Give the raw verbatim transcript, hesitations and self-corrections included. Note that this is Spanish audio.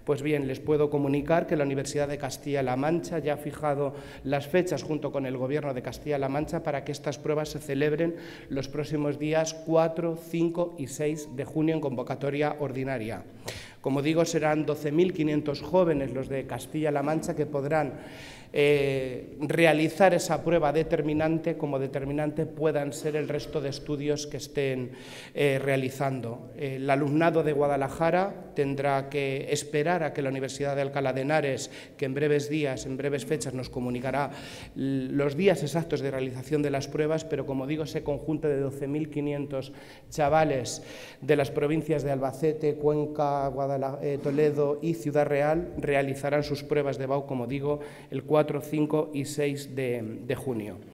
Pues bien, les puedo comunicar que la Universidad de Castilla-La Mancha ya ha fijado las fechas junto con el Gobierno de Castilla-La Mancha para que estas pruebas se celebren los próximos días cuatro, cinco y seis de junio en convocatoria ordinaria. Como digo, serán doce mil quinientos jóvenes los de Castilla-La Mancha que podrán eh, realizar esa prueba determinante. Como determinante puedan ser el resto de estudios que estén eh, realizando. El alumnado de Guadalajara tendrá que esperar a que la Universidad de Alcalá de Henares, que en breves días, en breves fechas, nos comunicará los días exactos de realización de las pruebas, pero como digo, ese conjunto de doce mil quinientos chavales de las provincias de Albacete, Cuenca, Guadalajara, Eh, Toledo y Ciudad Real realizarán sus pruebas de B A U, como digo, el cuatro, cinco y seis de junio.